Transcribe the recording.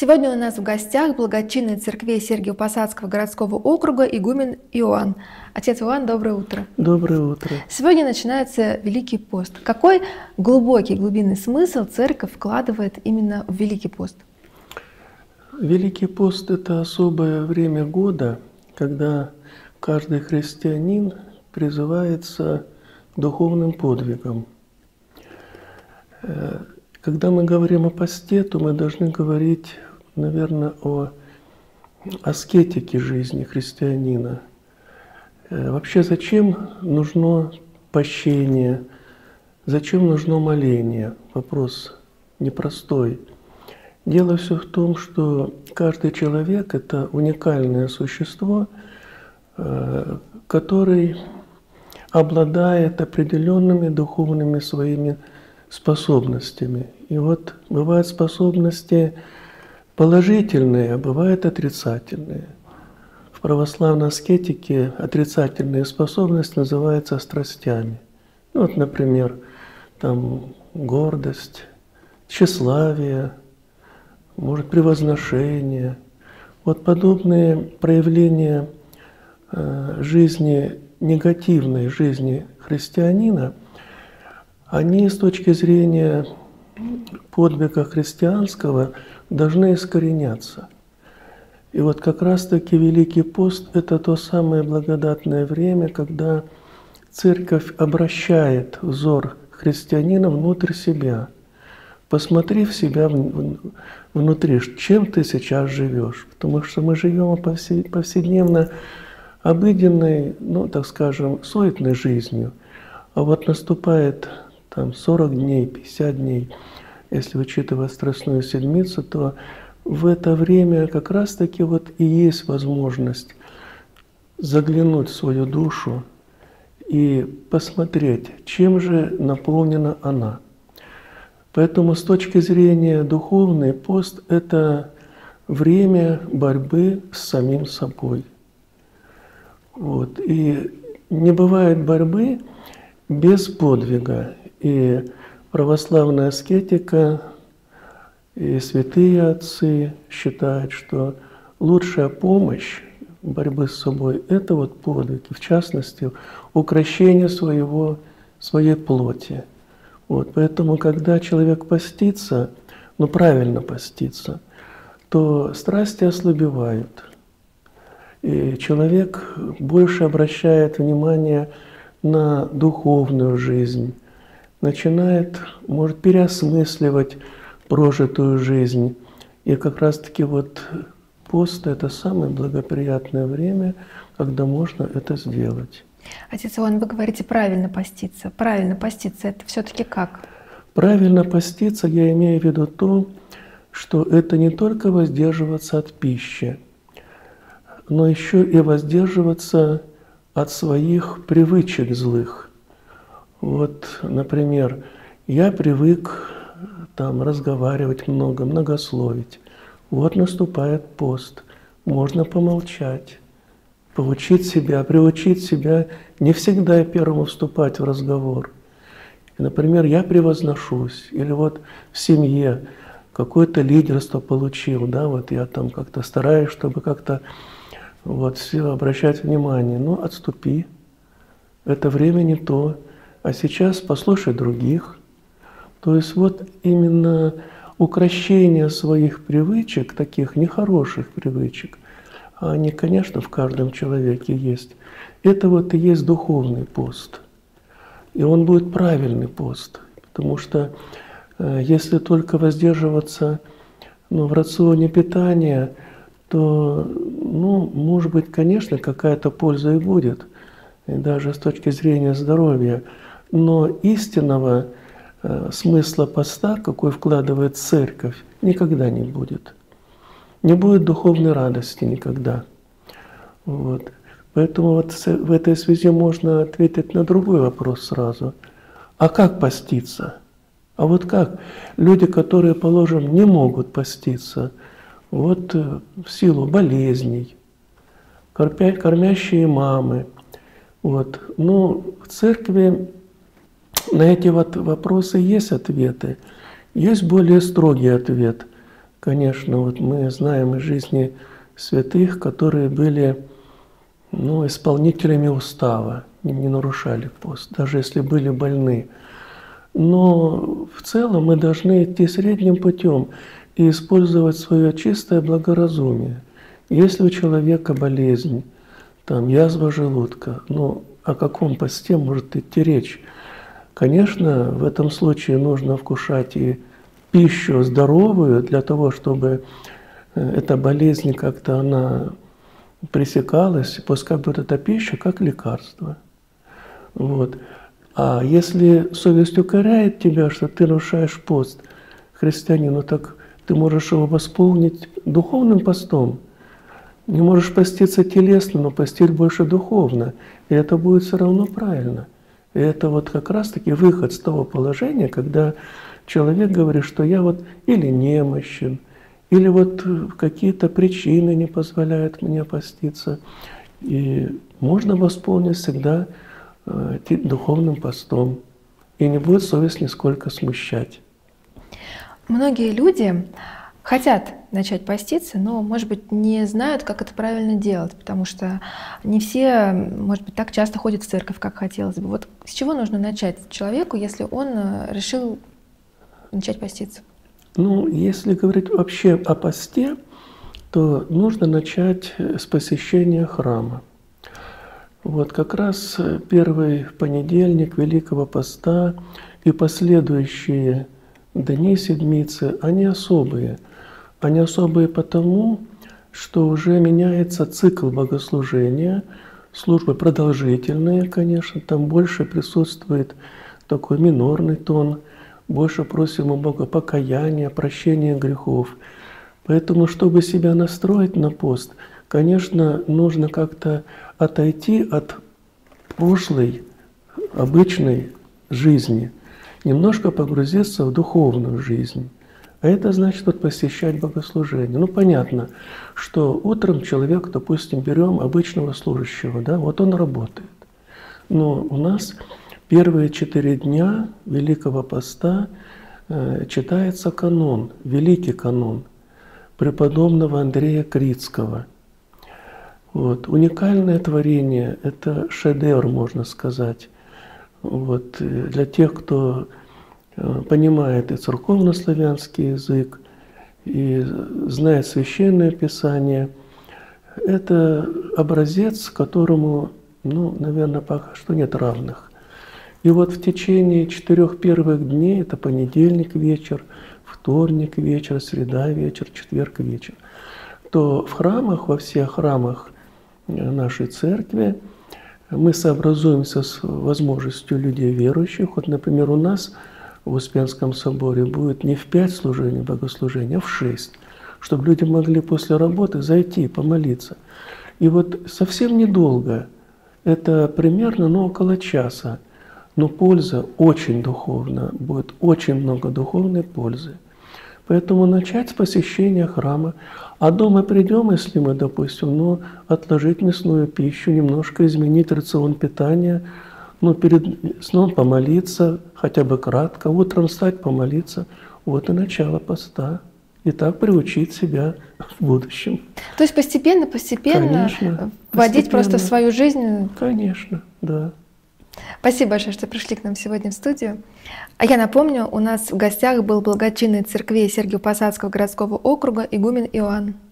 Сегодня у нас в гостях благочинный церкви Сергиево-Посадского городского округа игумен Иоанн. Отец Иоанн, доброе утро. Доброе утро. Сегодня начинается Великий пост. Какой глубокий, глубинный смысл церковь вкладывает именно в Великий пост? Великий пост – это особое время года, когда каждый христианин призывается к духовным подвигам. Когда мы говорим о посте, то мы должны говорить, наверное, о аскетике жизни христианина. Вообще, зачем нужно пощение, зачем нужно моление? Вопрос непростой. Дело все в том, что каждый человек – это уникальное существо, который обладает определенными духовными своими способностями. И вот бывают способности положительные, а бывают отрицательные. В православной аскетике отрицательные способности называются страстями. Ну, вот, например, там гордость, тщеславие, может, превозношение. Вот подобные проявления жизни, негативной жизни христианина, они с точки зрения подвига христианского должны искореняться. И вот как раз-таки Великий пост – это то самое благодатное время, когда Церковь обращает взор христианина внутрь себя. Посмотри в себя внутри, чем ты сейчас живешь. Потому что мы живем повседневно обыденной, ну, так скажем, суетной жизнью. А вот наступает там 40 дней, 50 дней, если учитывать Страстную Седмицу, то в это время как раз-таки вот и есть возможность заглянуть в свою душу и посмотреть, чем же наполнена она. Поэтому с точки зрения духовной, пост – это время борьбы с самим собой. Вот. И не бывает борьбы без подвига. И православная аскетика, и святые отцы считают, что лучшая помощь борьбы с собой – это вот подвиг, и в частности, укрощение своей плоти. Вот. Поэтому, когда человек постится, ну правильно постится, то страсти ослабевают. И человек больше обращает внимание на духовную жизнь, начинает, может, переосмысливать прожитую жизнь. И как раз-таки вот пост – это самое благоприятное время, когда можно это сделать. Отец Иоанн, вы говорите правильно поститься. Правильно поститься – это все-таки как? Правильно поститься, я имею в виду то, что это не только воздерживаться от пищи, но еще и воздерживаться от своих привычек злых. Вот, например, я привык там разговаривать много, многословить. Вот наступает пост. Можно помолчать, приучить себя не всегда первому вступать в разговор. Например, я превозношусь, или вот в семье какое-то лидерство получил, да, вот я там как-то стараюсь, чтобы как-то вот все обращать внимание. Ну, отступи, это время не то. А сейчас послушай других. То есть вот именно укрощение своих привычек, таких нехороших привычек, они, конечно, в каждом человеке есть. Это вот и есть духовный пост. И он будет правильный пост. Потому что если только воздерживаться в рационе питания, то, может быть, конечно, какая-то польза и будет, и даже с точки зрения здоровья. Но истинного смысла поста, какой вкладывает церковь, никогда не будет. Не будет духовной радости никогда. Вот. Поэтому вот в этой связи можно ответить на другой вопрос сразу. А как поститься? А вот как? Люди, которые, положим, не могут поститься, вот в силу болезней, кормящие мамы. Вот. Ну, в церкви на эти вот вопросы есть ответы. Есть более строгий ответ. Конечно, вот мы знаем из жизни святых, которые были исполнителями устава, не нарушали пост, даже если были больны. Но в целом мы должны идти средним путем и использовать свое чистое благоразумие. Если у человека болезнь, там, язва желудка, о каком посте может идти речь? Конечно, в этом случае нужно вкушать и пищу здоровую для того, чтобы эта болезнь как-то она пресекалась, пускай будет эта пища как лекарство. Вот. А если совесть укоряет тебя, что ты нарушаешь пост, христианин, так ты можешь его восполнить духовным постом. Не можешь поститься телесно, но постить больше духовно. И это будет все равно правильно. И это вот как раз-таки выход с того положения, когда человек говорит, что я вот или немощен, или вот какие-то причины не позволяют мне поститься. И можно восполнить всегда духовным постом. И не будет совесть нисколько смущать. Многие люди хотят начать поститься, но, может быть, не знают, как это правильно делать, потому что не все, может быть, так часто ходят в церковь, как хотелось бы. Вот с чего нужно начать человеку, если он решил начать поститься? Если говорить вообще о посте, то нужно начать с посещения храма. Вот как раз первый понедельник Великого Поста и последующие дни Седмицы, они особые. Они особые потому, что уже меняется цикл богослужения, службы продолжительные, конечно, там больше присутствует такой минорный тон, больше просим у Бога покаяния, прощения грехов. Поэтому, чтобы себя настроить на пост, конечно, нужно как-то отойти от прошлой, обычной жизни, немножко погрузиться в духовную жизнь. А это значит посещать богослужение. Понятно, что утром человек, допустим, берем обычного служащего, да, вот он работает. Но у нас первые 4 дня Великого Поста читается канон, великий канон преподобного Андрея Критского. Вот. Уникальное творение, это шедевр, можно сказать. Вот. Для тех, кто понимает и церковно-славянский язык, и знает Священное Писание, это образец, которому, наверное, пока что нет равных. И вот в течение 4 первых дней, это понедельник вечер, вторник вечер, среда вечер, четверг вечер, то в храмах, во всех храмах нашей церкви мы сообразуемся с возможностью людей верующих. Вот, например, у нас в Успенском соборе будет не в 5 служений богослужения, а в 6, чтобы люди могли после работы зайти, помолиться. И вот совсем недолго, это примерно около часа, но польза очень духовна, будет очень много духовной пользы. Поэтому начать с посещения храма, а дома придем, если мы, допустим, отложить мясную пищу, немножко изменить рацион питания, перед сном помолиться, хотя бы кратко, утром встать, помолиться. Вот и начало поста. И так приучить себя в будущем. То есть постепенно, Конечно, вводить просто в свою жизнь? Конечно, да. Спасибо большое, что пришли к нам сегодня в студию. А я напомню, у нас в гостях был благочинный церкви Сергиево-Посадского городского округа игумен Иоанн.